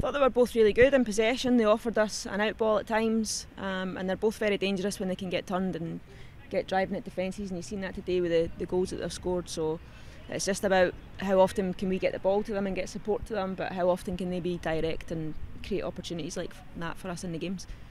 thought they were both really good in possession. They offered us an out ball at times, and they're both very dangerous when they can get turned and get driving at defences, and you've seen that today with the goals that they've scored. So it's just about how often can we get the ball to them and get support to them, but how often can they be direct and create opportunities like that for us in the games.